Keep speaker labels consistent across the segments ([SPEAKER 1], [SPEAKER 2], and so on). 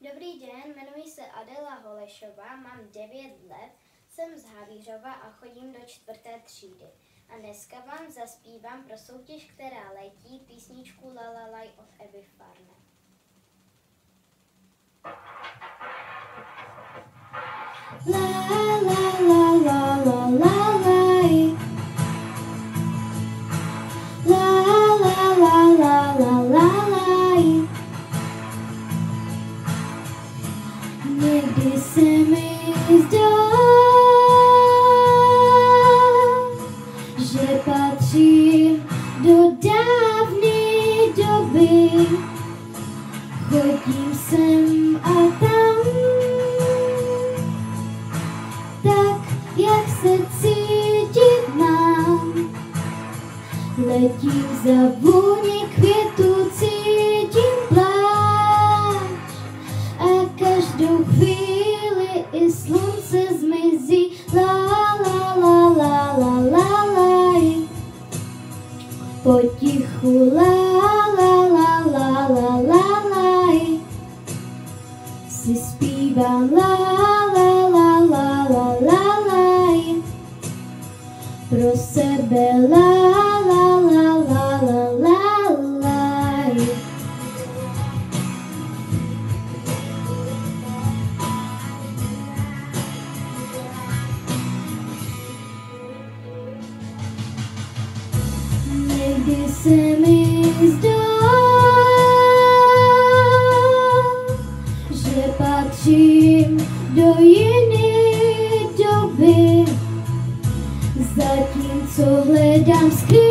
[SPEAKER 1] Dobrý den, jmenuji se Adela Holešová, mám 9 let, jsem z Havířova a chodím do 4. třídy. A dneska vám zaspívám pro soutěž, která letí, písničku La La Laj od Evy Farné. La la la la la la laj. La la la la la la laj. Někdy se mi zdá, že patřím do dávné doby. Chodím sem a tam, tak jak se cítit mám. Letím za vůni květu, cítím pláč a každou chvíli i slunce zmizí. La la la la la la laj. Potichu la la la la la la laj. Si zpívám la la la la la la laj. Pro sebe la la la la la la laj. Někdy se mi zdá, že patřím do jiné doby, zatímco hledám skrýž,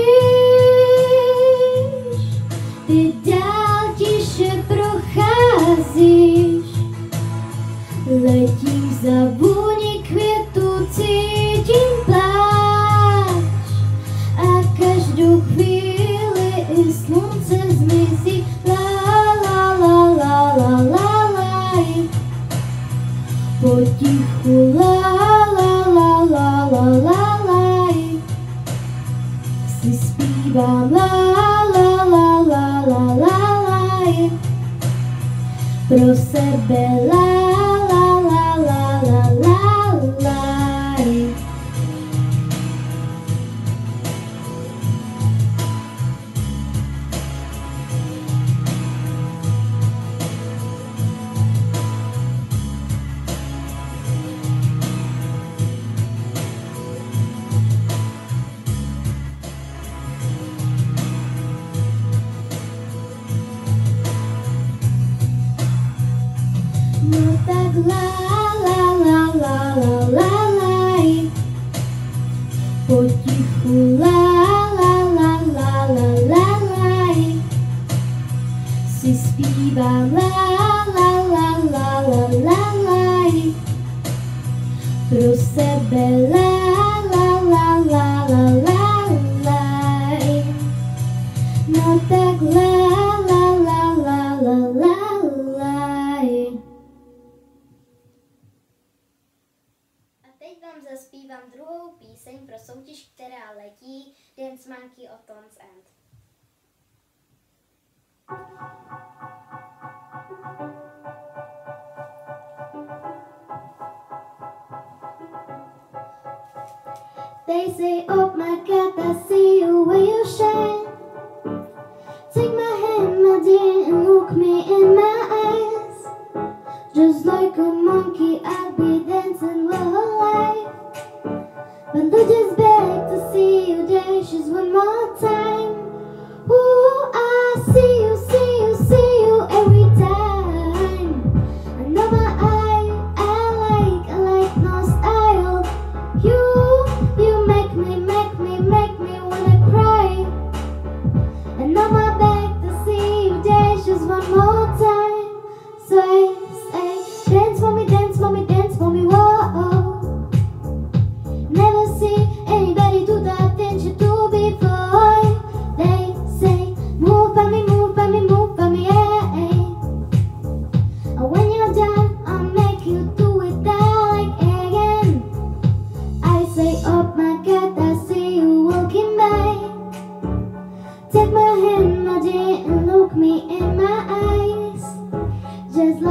[SPEAKER 1] ty dál tiše procházíš. Letím za vůni květu, cítím pláč a každou chvíli i slunce zmizí. La la la la la la laj. Potichu la la la la la la laj. Si zpívám la la la la la la laj. Pro sebe la la la la la la laj. No tak la la la la la la laj. Potichu la la la la la la laj. Si zpívám la la la la la la laj. Pro sebe la la la la la la laj. No tak la la la la la la laj. A teď vám zaspívám druhou píseň pro soutěž, která letí, Dance Monkey od Tones and. They say, oh my God, I see you where you shine. Take my hand, my dear, and look me in my eyes. Just like a monkey, I'll be dancing with her life. But I just beg to see you dance just one more time. Ooh, I see you, see you, see you every time. I know my eye, I like no style. You make me wanna cry. And on my back to see you dance just one more time. Say, dance for me, dance for me, dance for me, whoa. Never see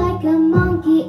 [SPEAKER 1] like a monkey